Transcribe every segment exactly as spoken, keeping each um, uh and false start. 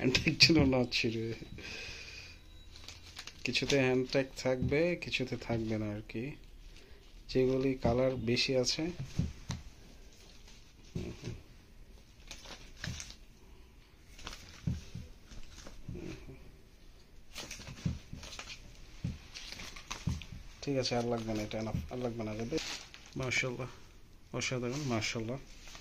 Hand tag যেন না ছিঁড়ে। কিছুতে হ্যান্ড ট্যাগ থাকবে, কিছুতে থাকবে না আর কি, যেগুলি কালার বেশি আছে। ঠিক আছে, আর লাগবে না, এটা এনাফ, আর লাগবে না যাবে। মাশাআল্লাহ, অসাধারণ, মাশাআল্লাহ।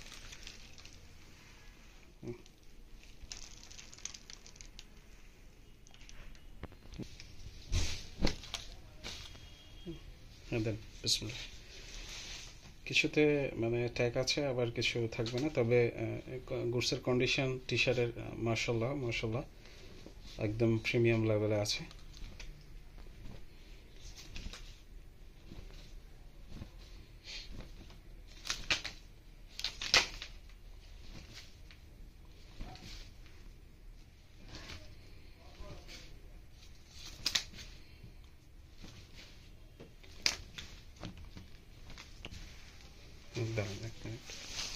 হ্যাঁ দেন, বিসমিল্লাহ। কিছুতে মানে ট্যাগ আছে, আবার কিছু থাকবে না, তবে গুডসের কন্ডিশন টি শার্টের মাশাআল্লাহ মাশাআল্লাহ একদম প্রিমিয়াম লেভেলে আছে। দাঁড়ান এক মিনিট।